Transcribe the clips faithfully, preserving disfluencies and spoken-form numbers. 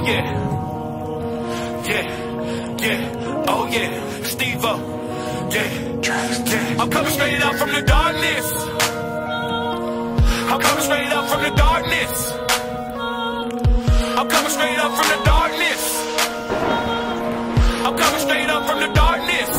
yeah. Yeah, yeah, oh yeah. Steve-O, yeah, yeah. I'm coming straight up from the darkness. I'm coming straight up from the darkness. I'm coming straight up from the darkness. I'm coming straight up from the darkness.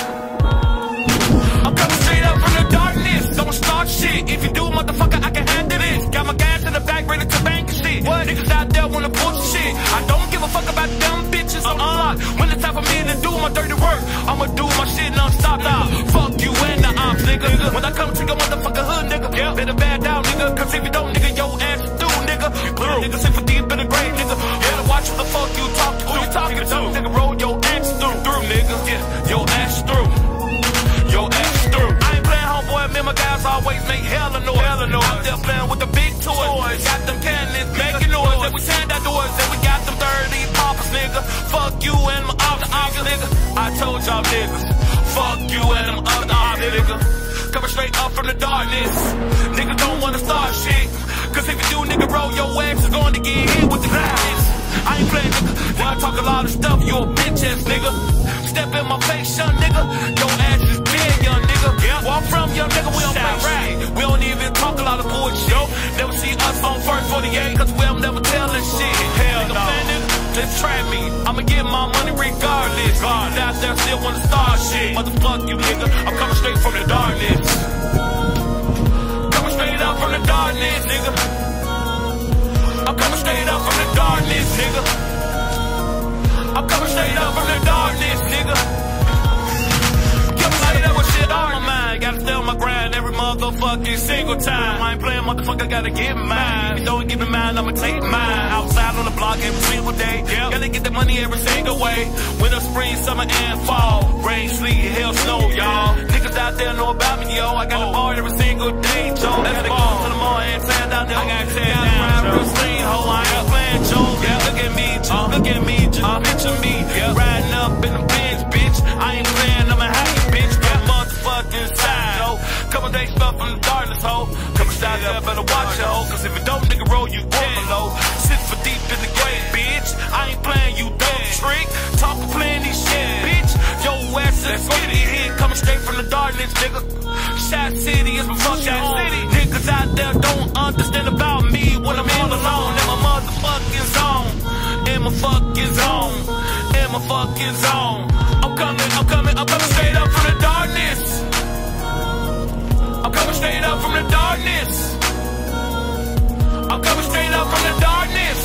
I'm coming straight up from the darkness. Don't start shit. If you do, motherfucker, I can handle this. Got my gas in the back, ready to bank and shit. What? Niggas out there wanna push shit. I don't give a fuck about them bitches on the block. When it's time for me to do my dirty work, I'ma do my shit non-stop now. Fuck you and the ops, nigga. When I come to your motherfucker hood, nigga, yeah, better bad down, nigga. Cause if you don't, nigga, your ass is through, nigga. Little nigga sit for deep in the grave, nigga. Better watch who the fuck you talk to. Who you talking to? Nigga, roll your ass through, through, nigga. Yeah, your ass through. Your ass through. I ain't playing homeboy, me and my guys always make hella noise. Hella noise. I'm still playing with the big toys. Got them cannons making noise. And we stand outdoors. And we got them thirty poppers, nigga. Fuck you and my other ops, nigga. I told y'all niggas. Fuck you and them other ops, nigga. Coming straight up from the darkness. Niggas don't wanna start shit. Cause if you do, nigga, roll your ass is going to get hit with the glass. I ain't playing, nigga. When I talk a lot of stuff, you a bitch ass, nigga. Step in my face, young nigga. Your ass is dead, young nigga. Yeah. Walk from, young nigga, we don't play rap. We don't even talk a lot of bullshit. Never see us on first forty-eight, cause we'll never tell this shit. Hell nigga, no. Man, nigga, just try me. I'ma get my money regardless. God, out there still wanna start shit. Motherfuck you, nigga. I'm coming straight from the darkness. Coming straight up from the darkness, nigga. I'm coming straight up from the darkness, nigga. I'm coming straight up from the darkness, nigga. Give me like that with shit on my mind. Gotta stay on my grind every motherfucking single time. I ain't playing, motherfucker, gotta get mine. If you don't give me mine, I'ma take mine. Outside on the block every single day. Yep. Gotta get the money every single way. Winter, spring, summer, and fall. Rain, sleet, hell, snow, y'all. Niggas out there know about me, yo. I got oh. a bar every single day, Joe. Let's go to the mall and tear down there. I gotta tear down, real clean, ho. I ain't playing, Joe. Yeah. Look at me, Joe. Uh, look at me, just uh, picture me. Yeah. Riding up in the Benz, bitch. I ain't playing, I'm a happy bitch. Got yeah. motherfucking side, ho. Couple days stuff from the darkness, ho. Couple out there, better watch it, ho. Cause if you don't, nigga, roll you down below. Sit for deep in the grave, bitch. I ain't playing, you dumb trick. Talk plenty shit, bitch. Yo ass is gonna get hit. Coming straight from the darkness, nigga. Shot City is my fucking home. Niggas out there don't understand about me when I'm all alone. In my motherfucking zone. In my fucking zone. In my fucking zone. I'm coming, I'm coming, I'm coming straight up from the darkness. I'm coming straight up from the darkness. I'm coming straight up from the darkness.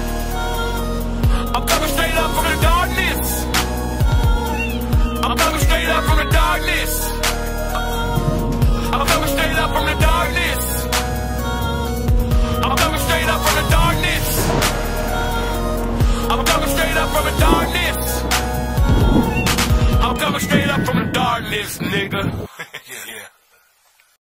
I'm coming straight up from the darkness. I'm coming straight up from the darkness. I'm coming straight up from the darkness. I'm coming straight up from the darkness. I'm coming straight up from the darkness. I'm coming straight up from the darkness, nigga.